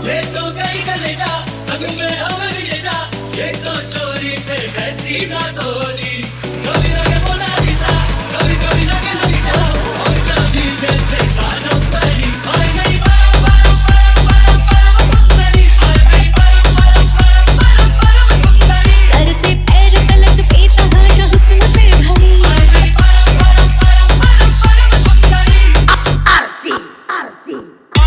ये तो कहीं चले जा, संग में हमें भी ले जा, ये तो चोरी पे ऐसी ना सोरी। कभी लगे मोनालिसा, कभी कभी लगे नमिता, और कभी जैसे कानम परी। आई नहीं परम परम परम परम परम सुंदरी, आई नहीं परम परम परम परम परम सुंदरी। सर से पैर तलक बेतहाशा हुस्न से भरी, आई नहीं परम परम परम परम परम सुंदरी। आरसी आरसी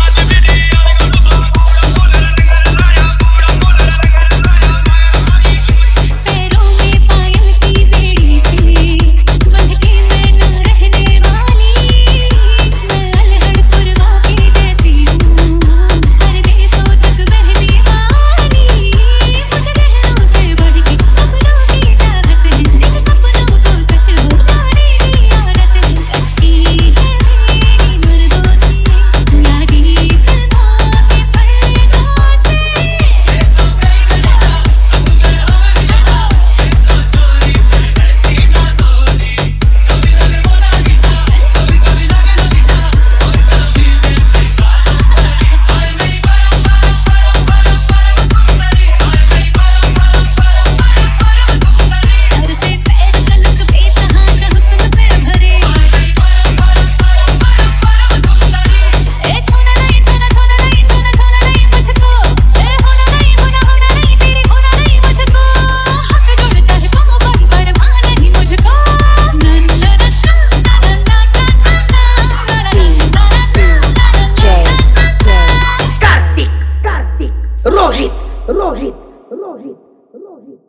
पैरों में पायल की बेड़ी से बंध के मैं न रहने वाली। मैं अलहड़ पुरवा की जैसी हूँ, हर देशों तक बहने वाली। मुझे गहरों से बढ़ के सपनों की चाहत है, इन सपनों को सच हो जाने की आदत है। कटी है मेरी मर्दों से यारी फिल्मों के पर्दों से। सर से पैर तलक बेतहाशा हुस्न से भरे, ए छूना नहीं छूना छूना नहीं छूना छूना नहीं मुझको, ए होना नहीं होना होना नहीं तेरी होना नहीं मुझको। हक जोड़ता है बाहों पर परवाह नहीं मुझको। ना ना ना ना ना कार्तिक कार्तिक रोहित रोहित रोहित रोहित